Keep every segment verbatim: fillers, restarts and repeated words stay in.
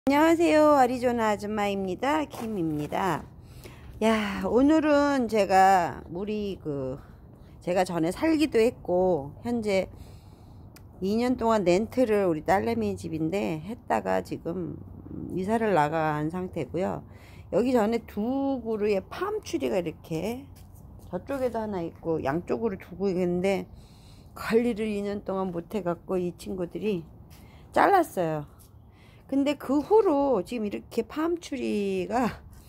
안녕하세요. 아리조나 아줌마입니다. 김입니다. 야, 오늘은 제가 우리 그 제가 전에 살기도 했고 현재 이 년 동안 렌트를 우리 딸내미 집인데 했다가 지금 이사를 나간 상태고요. 여기 전에 두 그루의 팜추리가 이렇게 저쪽에도 하나 있고 양쪽으로 두고 있는데 관리를 이 년 동안 못 해갖고 이 친구들이 잘랐어요. 근데 그 후로 지금 이렇게 팜추리가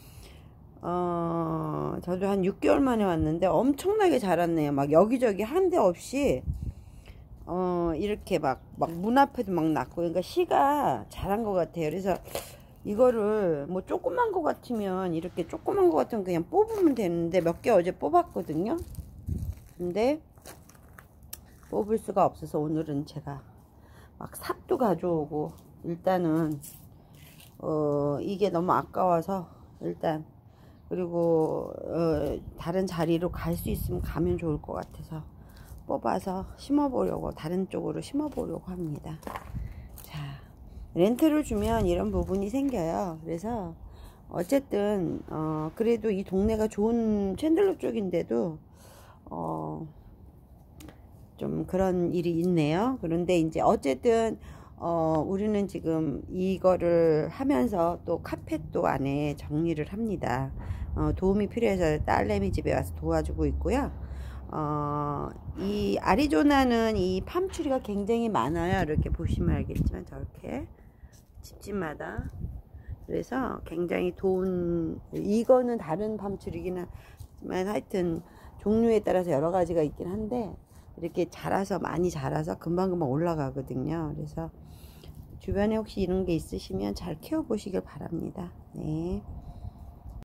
어 저도 한 육 개월 만에 왔는데 엄청나게 자랐네요. 막 여기저기 한 데 없이 어 이렇게 막 막 문 앞에도 막 났고, 그러니까 씨가 자란 것 같아요. 그래서 이거를 뭐 조그만 거 같으면 이렇게 조그만 거 같으면 그냥 뽑으면 되는데 몇 개 어제 뽑았거든요. 근데 뽑을 수가 없어서 오늘은 제가 막 삽도 가져오고, 일단은 어 이게 너무 아까워서 일단, 그리고 어 다른 자리로 갈 수 있으면 가면 좋을 것 같아서 뽑아서 심어 보려고, 다른 쪽으로 심어 보려고 합니다. 자, 렌트를 주면 이런 부분이 생겨요. 그래서 어쨌든 어 그래도 이 동네가 좋은 챈들러 쪽인데도 어 좀 그런 일이 있네요. 그런데 이제 어쨌든 어 우리는 지금 이거를 하면서 또 카펫도 안에 정리를 합니다. 어 도움이 필요해서 딸내미 집에 와서 도와주고 있고요. 어 이 아리조나는 이 팜추리가 굉장히 많아요. 이렇게 보시면 알겠지만 저렇게 집집마다. 그래서 굉장히 좋은, 이거는 다른 팜추리긴 하지만 하여튼 종류에 따라서 여러 가지가 있긴 한데 이렇게 자라서, 많이 자라서 금방금방 올라가거든요. 그래서 주변에 혹시 이런 게 있으시면 잘 키워 보시길 바랍니다. 네.